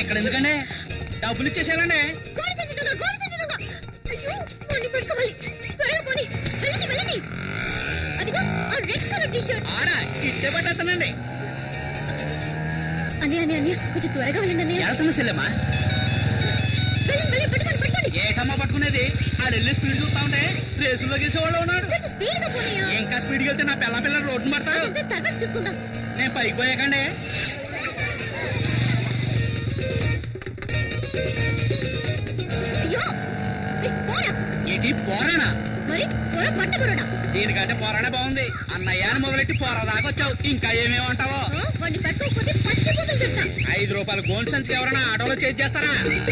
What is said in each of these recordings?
అక్కడ ఎందుకండి డబ్బులు ఇచ్చేసారండి. ఇట్టే పట్టేస్తానండి. కొంచెం త్వరగా వెళ్ళండి. వెళ్తున్నా చెల్లెమ్మా. ఏటమ్మా పట్టుకునేది? ఆడు వెళ్ళి స్పీడ్ చూస్తా ఉంటే రేసుల్లో గెలిచేవాళ్ళు ఉన్నాడు. ఇంకా స్పీడ్కి వెళ్తే నా పిల్లలు రోడ్డు పడతారు. నేను పైకి పోయాకండి. ఏంటి పోరానా? దీనికంటే పోరానే బాగుంది. అన్నయ్యాన్ని మొదలెట్టి పోరా దాకొచ్చావు. ఇంకా ఏమేమంటావో. 5 రూపాయలు గోల్డ్ సంచికి ఎవరైనా ఆటోలో చేసి చేస్తారా?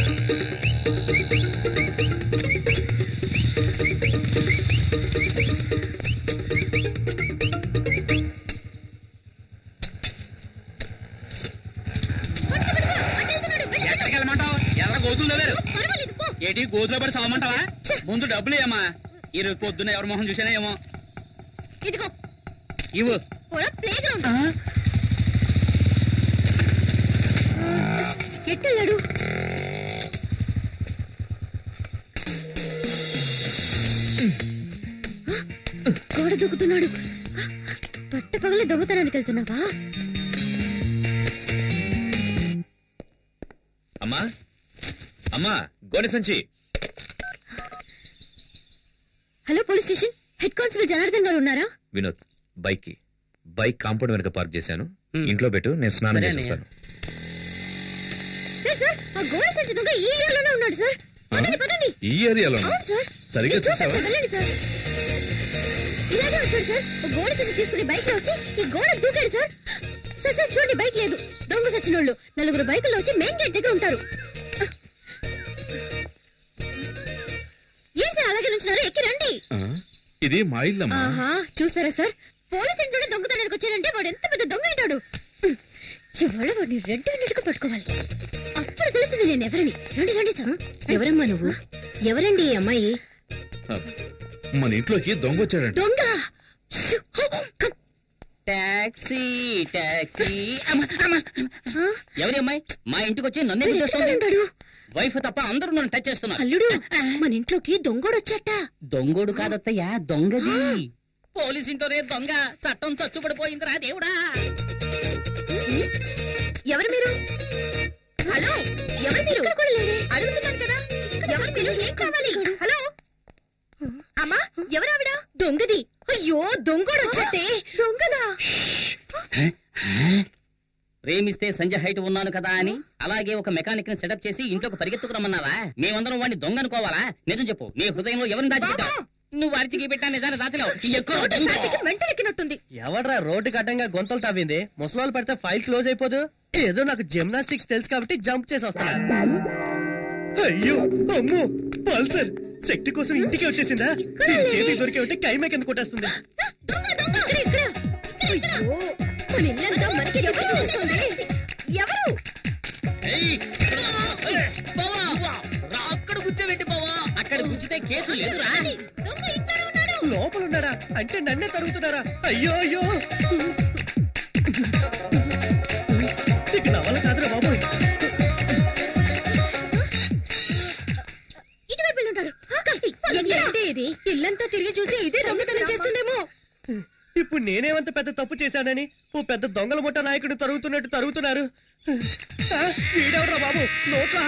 ఎక్కడికెళ్ళమంటావు? ఎర్ర గోతులు లేరు. ఏంటి గోతులో పడి సావమంటావా? ముందు డబ్బులు ఏమా. ఈరోజు పొద్దున్న ఎవరి మొహం చూసానా ఏమో. ఇవ్వు. ఎట్టెళ్ళాడు? గోడ దూకుతున్నాడు. పట్ట పగలే దొంగతనానికి వెళ్తున్నావా? అమ్మా అమ్మా గోనె సంచి. Hello police station. Head constable Janardhan గారు ఉన్నారా? వినోద్, బైక్ కాంపౌండ్ వెనక పార్క్ చేశాను. ఇంట్లో పెట్టు, నేను స్నానం చేసి వస్తాను. సార్ ఆ గోడ సంచి దొంగ ఈ ఏరియాలోనే ఉన్నాడు సార్. పదండి. ఈ ఏరియాలో సరిగ్గా చూసావా? వెళ్ళండి సార్. ఇలాగే వచ్చాడు సార్. గోడ సంచి తీసుకుని బైక్ లో వచ్చి ఈ గోడ దూకాడు సార్. సార్ చూడండి, బైక్ లేదు. దొంగ సచ్చినోళ్ళు 4 బైకుల్లో వచ్చి మెయిన్ గేట్ దగ్గర ఉంటారు. ఏం సార్ అలాగే నుంచున్నారు? ఎక్కి రండి. ఇది మా ఇల్లమ్మా. చూసారా సార్, పోలీస్ ఇంట్లోనే దొంగతనానికి వచ్చాడంటే వాడు ఎంత పెద్ద దొంగ అయినాడు. ఇవాళ వాడిని రెడ్ హ్యాండెడ్గా పట్టుకోవాలి. అప్పుడు తెలిసింది నేను ఎవరని. రండి సార్. ఎవరమ్మా నువ్వు? ఎవరండి ఈ అమ్మాయి? మన ఇంట్లోకి దొంగ వచ్చాడంట. దొంగ? టాక్సీ. ఎవరి అమ్మాయి మా ఇంటికి వచ్చి నన్ను ఎందుకు చేస్తాడు? వైఫ్ తప్ప అందరూ నన్ను టచ్ చేస్తున్నారు. అల్లుడు, మన ఇంట్లోకి దొంగోడు వచ్చాట. దొంగోడు కాదత్తయ్యా, దొంగది. పోలీస్ ఇంట్లోనే దొంగ. చట్టం చచ్చుపడిపోయిందిరా దేవుడా. ఎవరు మీరు? హలో, ఎవరు మీరు? అడుగుతున్నాను కదా, ఎవరు మీరు? ఏం కావాలి? హలో అమ్మా, ఎవరావిడ? దొంగది. అయ్యో, దొంగోడు వచ్చాటే. దొంగదా? ప్రేమిస్తే సంజయ్ హైట్ ఉన్నాను కదా అని అలాగే ఒక మెకానిక్ ని సెటప్ చేసి ఇంట్లోకి పరిగెత్తుకురమ్మన్నావా? మేమందరం వాడిని దొంగ అనుకోవాలా? నిజం చెప్పు, నీ హృదయంలో ఎవరిని దాచిపెట్టావు? నువ్వు అరిచికి పెట్టా నిజాన్ని దాచలేవు. మెంటలెక్కినట్టుంది. ఎవడ్రా రోడ్డుకి అడ్డంగా గొంతలు తవ్వింది? ముసలాలు పడితే ఫైల్ క్లోజ్ అయిపోదు. ఏదో నాకు జిమ్నాస్టిక్స్ తెలుసు కాబట్టి జంప్ చేసి వస్తున్నా. అయ్యో అమ్మో, పల్సర్ శక్తి కోసం ఇంటికి వచ్చేసిందా? చేతికి దొరికే ఉంటే కైమే కింద కొట్టేస్తుంది. ఎవరు? అక్కడ కూర్చోబెట్టి బావా. అక్కడ కూర్చుంటే కేసు లేదురా. లోపల ఉన్నాడా అంటే నన్నే తరుగుతున్నారా? అయ్యో అయ్యో, ఇక నా వల్ల కాదురా బాబు. ఇటువైపు ఉంటాడు. ఇల్లంతా తిరిగి చూసి ఇదే దొంగతనం చేస్తుందేమో. ఇప్పుడు నేనేమంత పెద్ద తప్పు చేశానని ఓ పెద్ద దొంగల ముఠా నాయకుడు తరుగుతున్నట్టు తరుగుతున్నారు. వీడెవరా బాబు నోట్లో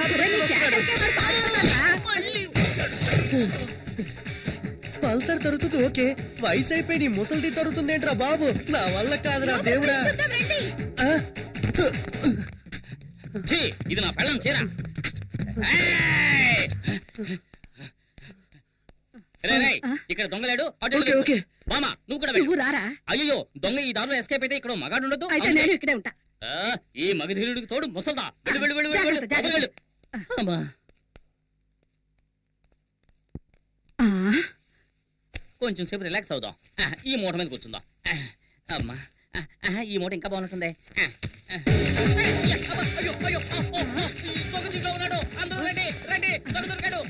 పల్సర్ తరుగుతుంది. ఓకే, వయసు అయిపోయి నీ ముసలిది తరుగుతుందేంట్రా బాబు? నా వల్ల కాదురా దేవుడా. ఇది నా పెళ్ళం చీర. ఇక్కడ దొంగలేడు. మామా నువ్వు కూడా రారా? అయ్యో, దొంగ ఈ దారిలో ఎస్కేప్ అయితే ఇక్కడ మగాడు ఉండదు. నేను ఇక్కడే ఉంటా. ఈ మగధీరుడికి తోడు ముసల్దా. కొంచెం సేపు రిలాక్స్ అవుదాం. ఈ మూట మీద కూర్చుందాం. అమ్మా, ఈ మూట ఇంకా బాగుంటుంది. అందరూ రండి రండి, దొంగ దొరికాడు.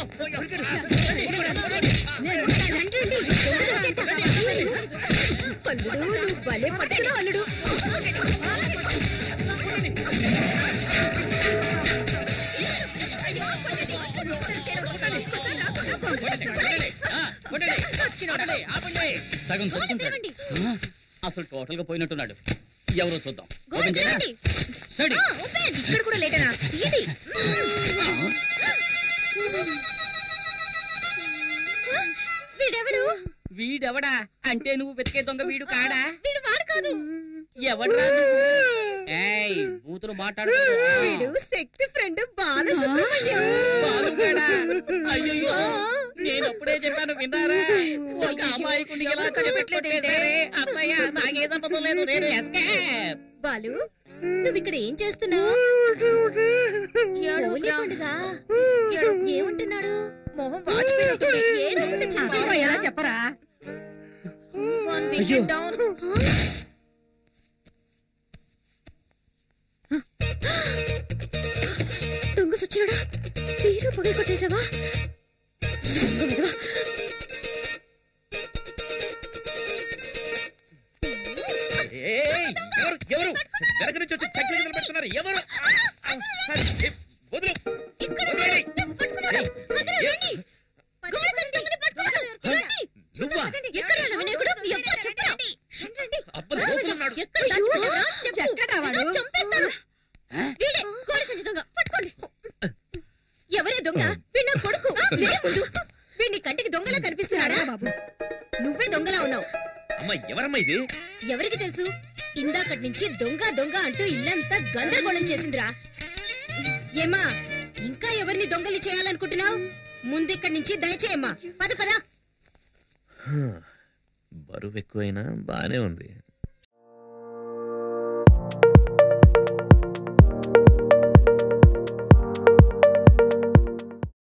అల్లుడు భలే పట్టుకున్నావు అల్లుడు. సగం గోడ చచ్చుంటాడు. తెరవండి. అసలు టోటల్ గా పోయినట్టున్నాడు. ఎవరో చూద్దాం. గోడ ఓపెన్ చేయరా? తెరవండి. స్టడీ. ఇక్కడ కూడా లేటనా ఏంటి వీడెవడు? వీడెవడా అంటే నువ్వు వెతికే దొంగ వీడు కాడా? వీడు వాడు కాదు. ఎవడ్రా నువ్వు? ఏయ్ బూతులు మాట్లాడు. వీడు శక్తి ఫ్రెండ్ బాలసుబ్రహ్మణ్యం అయ్యో నేను అప్పుడే చెప్పాను విన్నారా? ఒక అమాయకుడిని ఇలా కనిపెట్టలేదే. అత్తయ్య నాకే సంపద లేదు. నేను ఎస్కేప్. బాలు నువ్వు ఇక్కడ ఏం చేస్తున్నావు ఏమంటున్నాడు మొహం వాచిపోయినట్టుంది. ఏదో చెప్పరా చెప్పరా అయ్యో. దొంగ సచ్చినడా తీరు పొగ కొట్టేశావా? దొంగ విధవా. ఎవరు వెనక నుంచి వచ్చి చెట్లు నిలబెడుతున్నారు? ఎవరు? వదులు. నువ్వా? ఎక్కడ వినాయకుడు? ఎవ్వరు చెప్పరా? అబ్బా, లోపల ఉన్నాడు. ఎక్కడ దాచుకున్నావురా? చెప్పు. నిన్ను చంపేస్తాను. వీడే గోడ సంచి దొంగ. పట్టుకోండి. ఎవరే దొంగ? వీడు కొడుకు లేవుడు. వీడిని కంటికి దొంగలా కనిపిస్తున్నాడా బాబు? నువ్వే దొంగలా ఉన్నావు. అమ్మ ఎవరమ్మా ఇది? ఎవరికి తెలుసు? ఇందాకటి నుంచి దొంగ దొంగ అంటూ ఇల్లంతా గందరగోళం చేసిందిరా. ఏమా ఇంకా ఎవరిని దొంగలు చేయాలనుకుంటున్నావు? ముందిక్కడి నుంచి దయచేయమ్మా. పద పద. బరువు ఎక్కువైనా బానే ఉంది.